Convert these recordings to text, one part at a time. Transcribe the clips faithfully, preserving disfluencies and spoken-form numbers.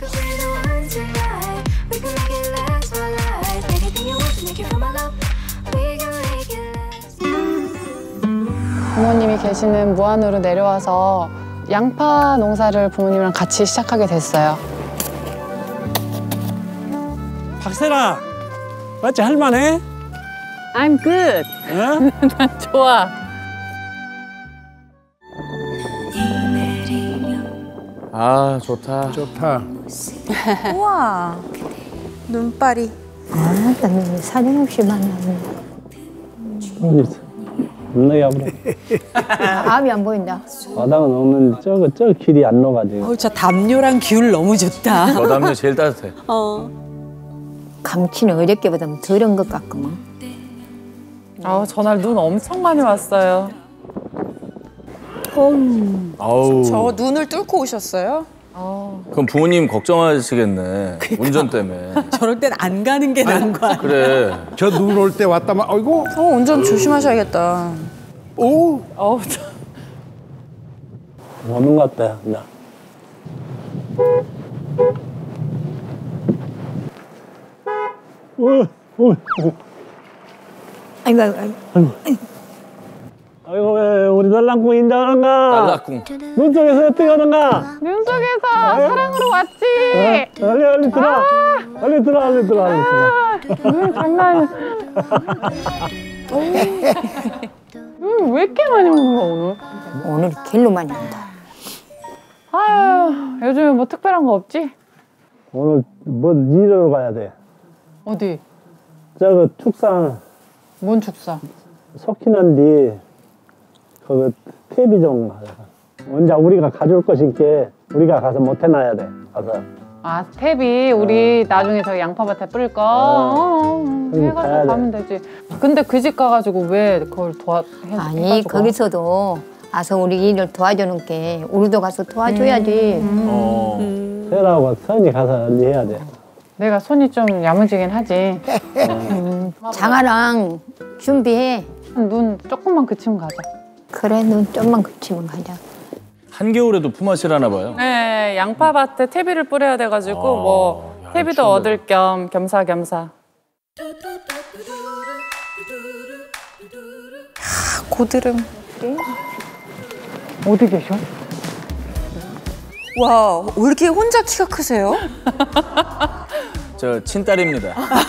부모님이 계시는 무안으로 내려와서 양파 농사를 부모님이랑 같이 시작하게 됐어요. 박세라, 맞지? 할만해? I'm good. 응? 난 좋아. 아, 좋다. 좋다. 우와, 눈발이. 아, 나 사정없이 만나네. 겁나게 아프다. 암이 안 보인다. 바닥은 오는 저거 저 길이 안 녹아지고. 어, 저 담요랑 기울 너무 좋다. 저 담요 제일 따뜻해. 어. 감치는 어저께보다 덜한 것 같구만. 아, 전날 눈 엄청 많이 왔어요. 아우. 저 눈을 뚫고 오셨어요? 그럼 부모님 걱정하시겠네. 운전 때문에. 저럴 땐 안 가는 게 나은 거야. 그래. 저 눈 올 때 왔다만, 아이고. 어, 운전 조심하셔야겠다. 오. 어우, 저... 오는 것 같다, 나. 오, 오. 아이고, 아이고, 아이고. 아이고, 왜 우리 달랑꿍 인자하는가? 딸락꿍. 눈 속에서 어떻게 하는가? 눈 속에서 사랑으로 왔지. 어? 얼리, 얼리 들어. 아! 얼리 들어, 얼리 들어, 얼리 들어. 눈 장난. 음, 왜 이렇게 많이 오는 거야 오늘? 오늘 길로 많이 온다. 아유, 요즘에 뭐 특별한 거 없지? 오늘 뭐 일하러 가야 돼. 어디? 저거 축산 뭔 축사? 석희난 뒤 그거 퇴비 좀 하자. 언제 우리가 가져올 것이니까 우리가 가서 못 해놔야 돼. 가서. 아, 스텝이 우리 나중에 저기 양파밭에 뿌릴 거 어, 어, 어, 해가지고 가면 되지. 근데 그 집 가가지고 왜 그걸 도와 해? 아니, 해가지고 거기서도 와서 우리 일을 도와주는 게 우리도 가서 도와줘야지. 음. 어. 세라하고 선이 가서 언제 해야 돼. 내가 손이 좀 야무지긴 하지. 음. 장아랑 준비해. 눈 조금만 그치면 가자. 그래, 눈 좀만 그치면 가자. 한겨울에도 품앗이라나 봐요. 네, 양파밭에 퇴비를 뿌려야 돼가지고 아, 뭐 야, 퇴비도 신기하다. 얻을 겸 겸사겸사. 고드름. 어디 계셔? 와, 왜 이렇게 혼자 키가 크세요? 저 친딸입니다.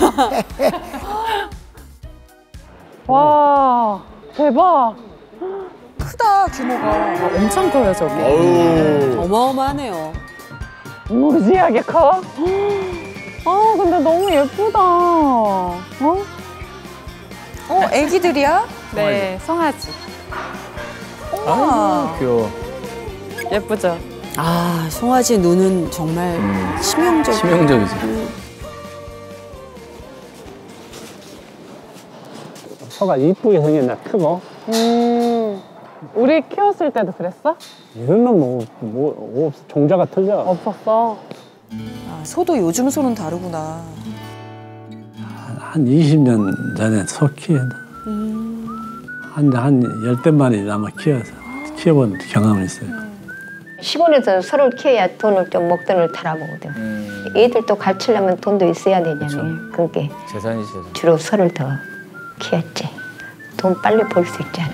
와, 대박. 크다, 규모가. 엄청 커요, 저기. 어우. 어마어마하네요. 무지하게 커? 아, 근데 너무 예쁘다. 어? 어, 애기들이야? 네, 송아지. 우와. 귀여워. 예쁘죠? 아, 송아지 눈은 정말 음. 치명적. 치명적이지. 소가 이쁘게 생겼나 크고. 음, 우리 키웠을 때도 그랬어? 이런 놈 뭐, 뭐, 없- 종자가 틀려. 없었어. 아, 소도 요즘 소는 다르구나. 한 이십 년 전에 소 키웠다. 한, 한 열댓 마리 아마 키워서 키워본 경험이 있어요. 시골에서 소를 키워야 돈을 좀 목돈을 달아보거든. 음. 애들도 가르치려면 돈도 있어야 되잖아요. 그러니까 재산이 재산. 주로 소를 더 키웠지. 돈 빨리 벌 수 있잖아.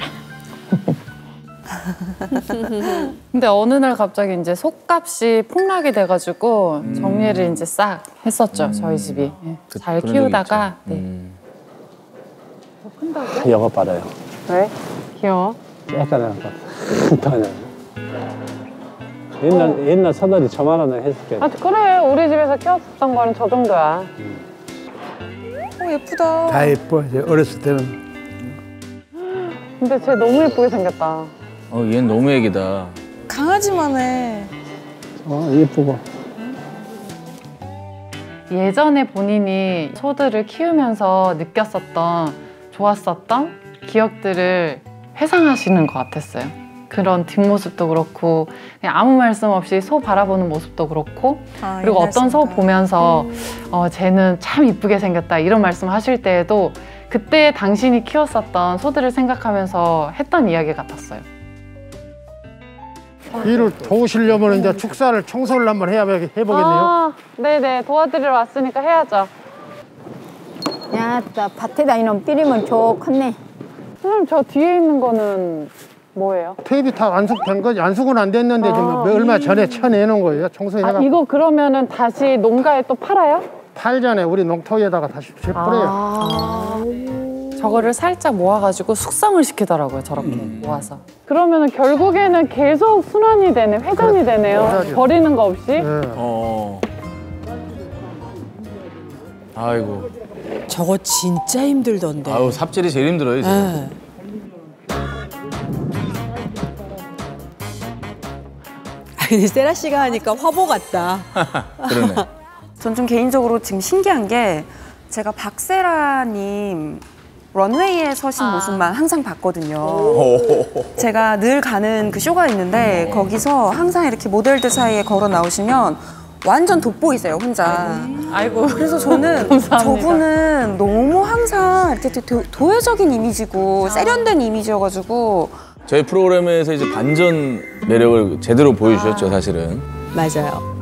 근데 어느 날 갑자기 이제 속값이 폭락이 돼가지고 음. 정리를 이제 싹 했었죠, 음. 저희 집이. 예. 그- 잘 그런 적이 키우다가. 있죠. 네. 음. 큰다고? 영업 받아요. 왜? 귀여워. 약간 옛날 옛날 서들이 저만 원에 했을 게. 아, 그래. 우리 집에서 키웠었던 거는 저 정도야. 어, 예쁘다. 다 예뻐. 이제 어렸을 때는. 근데 쟤 너무 예쁘게 생겼다. 어, 얘는 너무 애기다. 강아지만 해. 어 예쁘고. 예전에 본인이 소들을 키우면서 느꼈었던 좋았었던 기억들을 회상하시는 것 같았어요. 그런 뒷모습도 그렇고 그냥 아무 말씀 없이 소 바라보는 모습도 그렇고 아, 그리고 옛날 어떤 소 생각. 보면서 어, 쟤는 참 이쁘게 생겼다 이런 말씀 하실 때에도 그때 당신이 키웠었던 소들을 생각하면서 했던 이야기 같았어요. 일을 도우시려면 이제 축사를 청소를 한번 해야 해보겠네요. 아, 네네. 도와드리러 왔으니까 해야죠. 야, 나 밭에 다니는 삐리면 좋겠네. 선생님, 저 뒤에 있는 거는 뭐예요? 테이프 다 안숙된 거지. 안숙은 안 됐는데 아, 지금 얼마 전에 쳐내놓은 거예요. 청소해가. 아, 이거 그러면은 다시 농가에 또 팔아요? 팔전에 우리 농토에다가 다시 뿌려요. 아. 저거를 살짝 모아가지고 숙성을 시키더라고요. 저렇게 음. 모아서. 그러면은 결국에는 계속 순환이 되네, 회전이 되네요. 회전이요. 버리는 거 없이. 네. 어. 아이고. 저거 진짜 힘들던데. 아유, 삽질이 제일 힘들어요, 지금. 네. 아니, 세라 씨가 하니까 화보 같다. 그러네. 전 좀 개인적으로 지금 신기한 게 제가 박세라님 런웨이에 서신 모습만 항상 봤거든요. 제가 늘 가는 그 쇼가 있는데 거기서 항상 이렇게 모델들 사이에 걸어 나오시면 완전 돋보이세요, 혼자. 아이고. 그래서 저는 감사합니다. 저분은 너무 항상 이렇게 도, 도회적인 이미지고 세련된 이미지여가지고 저희 프로그램에서 이제 반전 매력을 제대로 보여주셨죠, 사실은. 맞아요.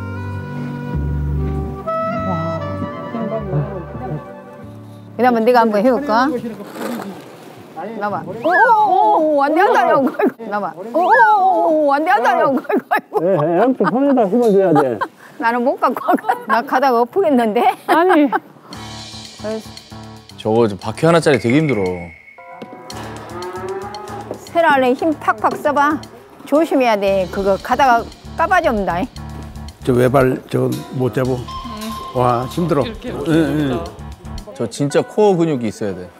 그 다음에 내가 한번 해볼까? 나봐. 오오오, 안 돼, 안 돼, 안 돼. 나봐. 오오오, 안 돼, 안 돼, 안 돼. 네, 양쪽 손에다 힘어줘야 돼. 나는 못 갖고 가. 나 가다가 엎으겠는데? 아니. 저거 바퀴 하나짜리 되게 힘들어. 세라를 힘 팍팍 써봐. 조심해야 돼. 그거 가다가 까바져온다. 저 외발 저거 못 잡고. 와 힘들어. 예, 예. 저 진짜 코어 근육이 있어야 돼.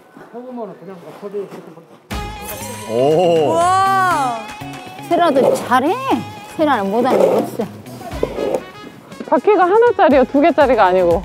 오. 와 세라도 잘해. 세라는 못하는 게 없어. 바퀴가 하나짜리요, 두 개짜리가 아니고.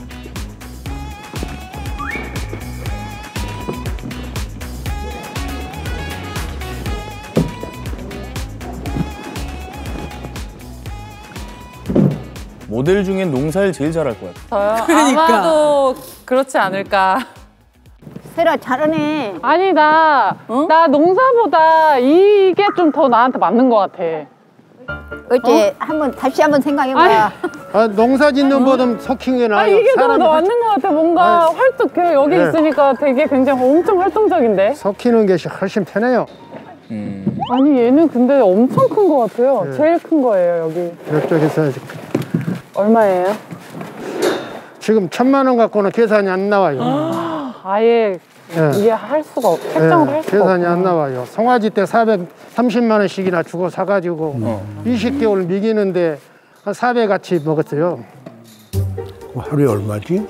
모델 중엔 농사일 제일 잘할 것 같아. 저요? 그러니까. 아마도 그렇지 않을까. 세라 잘하네. 아니, 나, 어? 나 농사보다 이게 좀 더 나한테 맞는 것 같아. 어째 한번 다시 한번 생각해봐. 아니. 아, 농사 짓는 보다 석힌 게 아, 나아요. 이게 더 사람이 맞는 것 같아. 뭔가 아니. 활동, 그 여기 네. 있으니까 되게 굉장히 엄청 활동적인데? 석히는 게 훨씬 편해요. 음. 아니, 얘는 근데 엄청 큰 것 같아요. 네. 제일 큰 거예요, 여기. 이쪽에서 얼마예요? 지금 천만 원 갖고는 계산이 안 나와요. 아예 예. 이게 할 수가 없, 책정을 예, 할 수가 계산이 없구나. 안 나와요. 송아지 때 사백삼십만 원씩이나 주고 사가지고 이십 개월 미기는데 한 사백 같이 먹었어요. 그럼 하루에 얼마지?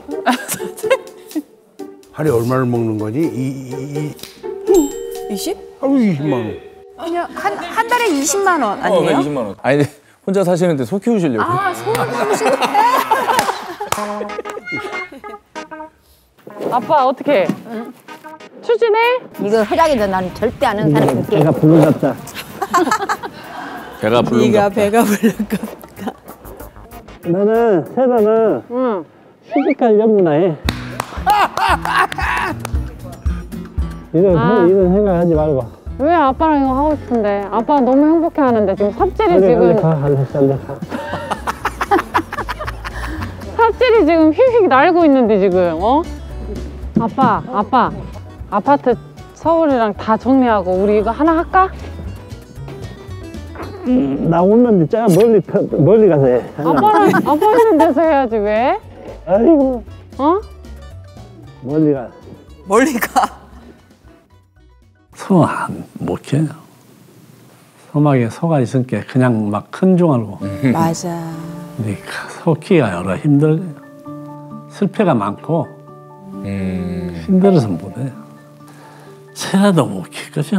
하루에 얼마를 먹는 거지? 이, 이, 이 이십? 하루에 이십만 원. 그냥 한, 한 달에 이십만 원 아니에요? 어, 이십만 원. 아니, 혼자 사시는데 소 키우시려고. 아 소를 아빠 어떻게? 추진해? 이거 허락해도 나는 절대 안 하는 사람이 없게. 내가 불러갔다. 배가 네가 부른가. 배가 부른가. 나는 세라는 응. 시집갈 염려나 해. 이런, 아. 이런 생각하지 말고. 왜 아빠랑 이거 하고 싶은데? 아빠 너무 행복해 하는데 지금 삽질이 빨리 지금 빨리 가, 알았어, 알았어. 삽질이 지금 휙휙 날고 있는데 지금 어? 아빠, 아빠, 아파트 서울이랑 다 정리하고 우리 이거 하나 할까? 나 오면 저 멀리, 멀리 가서 해. 아빠랑 아빠 있는 데서 해야지 왜? 아이고, 어? 멀리 가. 멀리 가. 소못 키워요. 소막에 소가 있으니까 그냥 막 큰 줄 알고. 맞아. 근데 소 키기가 여러 힘들어요. 실패가 많고 음. 힘들어서 못해요. 새라도 못 키거죠.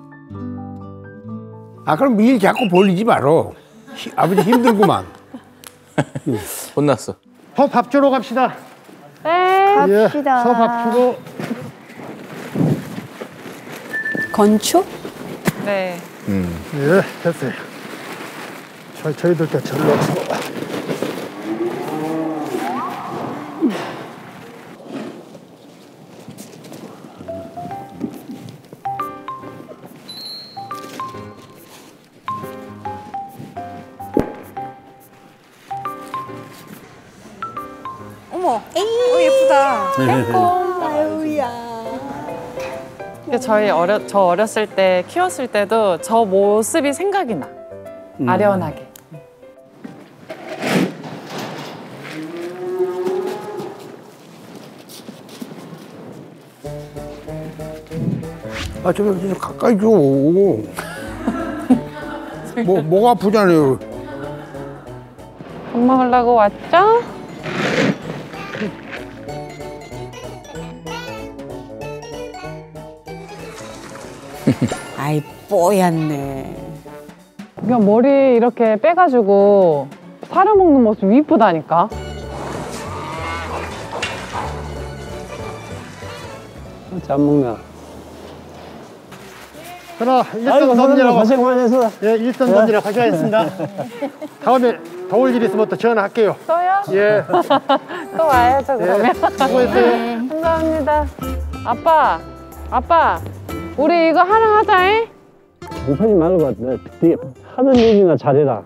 아 그럼 일 자꾸 벌리지 말어. 히- 아버지 힘들구만. 혼났어. 소 밥 주러 갑시다. 네. 갑시다. 소 밥 주고. 건초? 네. 음. 예, 됐어요. 저, 저희들께 전화해서. 어머, 어, 예쁘다. 근데 저희 어려 저 어렸을 때 키웠을 때도 저 모습이 생각이 나. 음. 아련하게. 아, 좀, 좀 가까이 줘. 뭐, 목 아프잖아요. 밥 먹으려고 왔죠? 아이 뽀얗네. 그냥 머리 이렇게 빼가지고 사료 먹는 모습 이쁘다니까. 잘 먹나? 그럼 아이고, 일선 선생님 던지라고. 고생 많으셨어. 예, 일선 던지라고 하셔야겠습니다. 다음에 더울 일 있으면 또 전화할게요. 또요? 예. 또 와야죠 그러면. 수고했어요. 감사합니다. 아빠, 아빠, 우리 이거 하나 하자잉? 못하지 말고 네 하는 일이나 잘해라.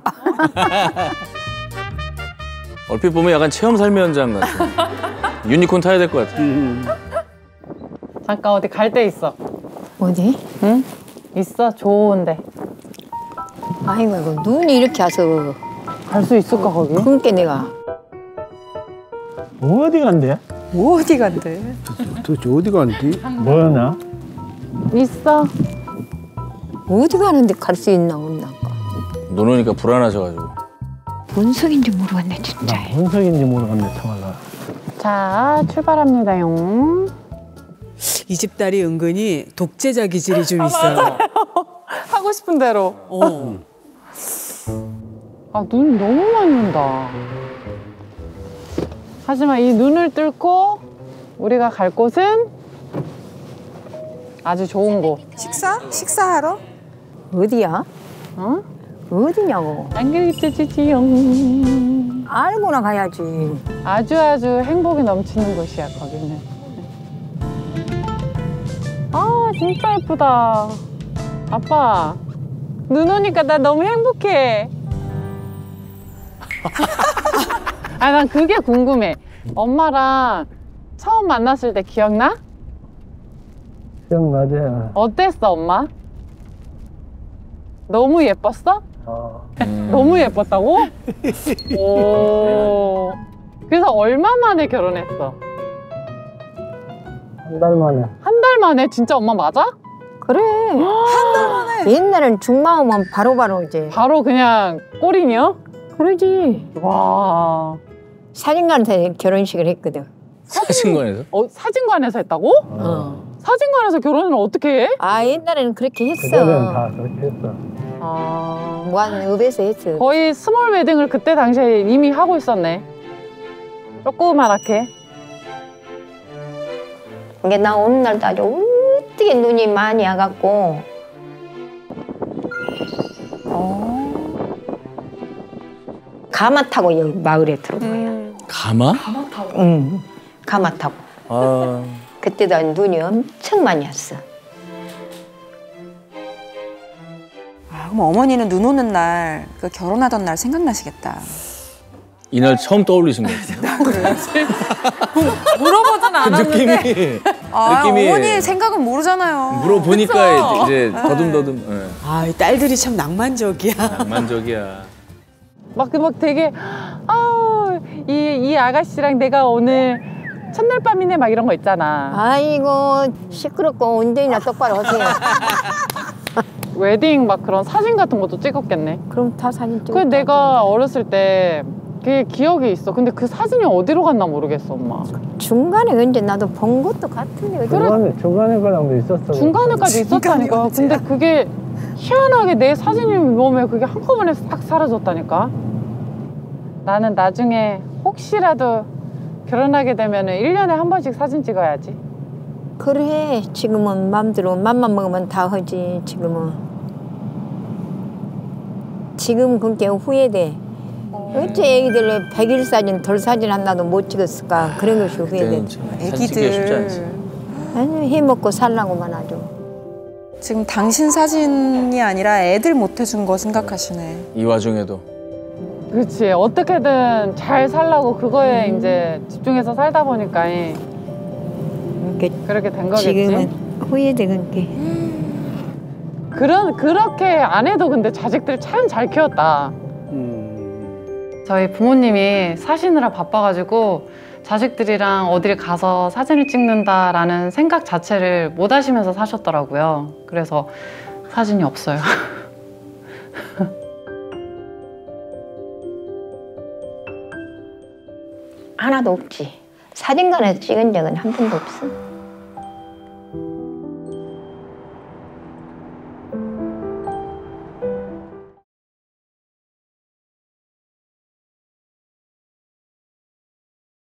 얼핏 보면 약간 체험 삶의 현장 같아. 유니콘 타야 될 것 같아. 잠깐 어디 갈 데 있어. 어디? 응? 있어, 좋은데. 아이고, 이거 눈이 이렇게 와서. 갈 수 있을까 거기? 그러니까 내가. 어디 간대? 어디 간대? 도대체 어디 간디? 뭐였나? 있어. 어디 가는데 갈 수 있나 없나. 눈 오니까 불안하셔가지고. 분석인지 모르겠네, 진짜. 나 분석인지 모르겠네, 참말로. 자, 출발합니다용. 이 집 딸이 은근히 독재자 기질이 좀 있어요. 하고 싶은 대로. 어. 아, 눈 너무 많이 온다. 하지만 이 눈을 뚫고 우리가 갈 곳은 아주 좋은 곳. 식사? 식사하러? 어디야? 어? 어디냐고. 안그리뜨지지용. 알고나 가야지. 아주 아주 행복이 넘치는 곳이야, 거기는. 아, 진짜 예쁘다. 아빠, 눈 오니까 나 너무 행복해. 아, 난 그게 궁금해. 엄마랑 처음 만났을 때 기억나? 기억나지? 어땠어, 엄마? 너무 예뻤어? 어. 너무 예뻤다고? 오. 그래서 얼마 만에 결혼했어? 한 달 만에. 한 달 만에? 진짜 엄마 맞아? 그래. 한 달 만에. 옛날엔 중마 오면 바로바로 이제. 바로 그냥 꼬리녀? 그러지. 와. 사진관에서 결혼식을 했거든. 사진관에서? 어, 사진관에서 했다고? 어. 사진관에서 결혼을 어떻게 해? 아, 옛날에는 그렇게 했어. 그때는 다 그렇게 했어. 아. 무한읍에서 했어. 거의 스몰 웨딩을 그때 당시에 이미 하고 있었네. 조그맣게. 이게 나 오는 날도 아주 어떻게 눈이 많이 와갖고. 어. 가마 타고 여기 마을에 들어가요. 음. 가마? 응. 가마 타고. 아. 그때도 눈이 엄청 많이 왔어. 아, 그럼 어머니는 눈 오는 날, 그 결혼하던 날 생각나시겠다. 이날 처음 떠올리신 것 같아요. 물어보진 그 않았는데. 느낌이. 아, 느낌이 어머니 생각은 모르잖아요. 물어보니까 이제 더듬더듬. 예. 아, 이 딸들이 참 낭만적이야. 낭만적이야. 막, 막 되게, 아우, 이, 이 아가씨랑 내가 오늘 첫날 밤이네 막 이런 거 있잖아. 아이고, 시끄럽고 운전이나 똑바로 하세요. 웨딩 막 그런 사진 같은 것도 찍었겠네. 그럼 다 사진 찍어. 그 내가 어렸을 때 그게 기억이 있어. 근데 그 사진이 어디로 갔나 모르겠어, 엄마. 중간에 언제 나도 본 것도 같은데. 중간에, 중간에 거랑도 있었어. 중간에까지 있었다니까. 근데 그게 희한하게 내 사진이 몸에 그게 한꺼번에 싹 사라졌다니까. 나는 나중에 혹시라도 결혼하게 되면 일 년에 한 번씩 사진 찍어야지. 그래, 지금은 맘대로 맘만 먹으면 다 하지, 지금은. 지금 그렇게 후회돼. 어째 애기들 백일 사진, 돌 사진 하나도 못 찍었을까. 그런 것이 후회돼. 사진 찍기가 쉽지 않지. 아니, 해먹고 살라고만 아주. 지금 당신 사진이 아니라 애들 못 해준 거 생각하시네. 이 와중에도. 그렇지. 어떻게든 잘 살라고 그거에 음. 이제 집중해서 살다 보니까 그렇게 된 거겠지. 지금은 후회되는 게. 그런 그렇게 안 해도 근데 자식들 참 잘 키웠다. 저희 부모님이 사시느라 바빠가지고 자식들이랑 어딜 가서 사진을 찍는다라는 생각 자체를 못 하시면서 사셨더라고요. 그래서 사진이 없어요. 하나도 없지. 사진관에서 찍은 적은 한 번도 없어.